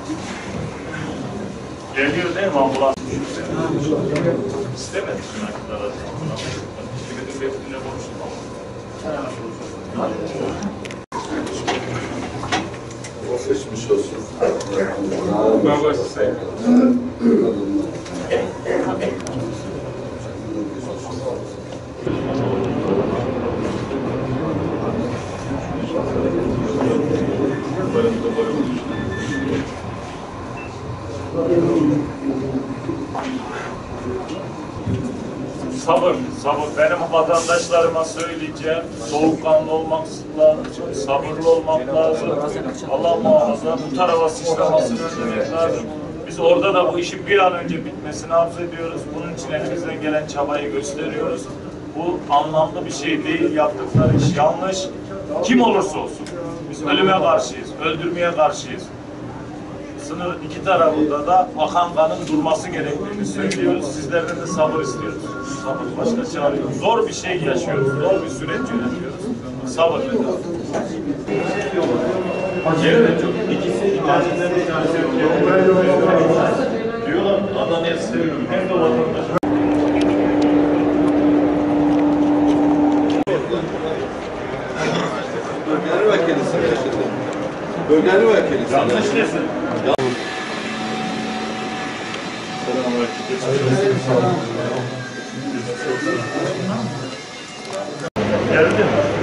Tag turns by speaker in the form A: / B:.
A: Geliyor değil mi ambulans? İstemedim nakitler arasında. Hükümetin bekliğine konuştum ama.
B: Geçmiş olsun.
A: Babası sayın. Sabır, sabır. Benim vatandaşlarıma söyleyeceğim, soğukkanlı olmak lazım, sabırlı olmak lazım. Allah muhafaza bu tarafa sıçramasını önlemek lazım. Biz orada da bu işin bir an önce bitmesini arzu ediyoruz. Bunun için elimizden gelen çabayı gösteriyoruz. Bu anlamlı bir şey değil, yaptıkları iş yanlış. Kim olursa olsun. Biz ölüme karşıyız, öldürmeye karşıyız. Sınır iki tarafında da akan kanın durması gerektiğini söylüyoruz. Sizlerden de sabır istiyoruz. Sabır, başka çare yok. Zor bir şey yaşıyoruz, zor bir süreç yönetiyoruz. Sabır. Evet, bir tanesi diyorlar, Adana'ya seviyorum. Hem de vatandaş.
B: Bölgeleri vekilisin. Bölgeleri vekilisin.
A: Yanlış desin. Geldi mi?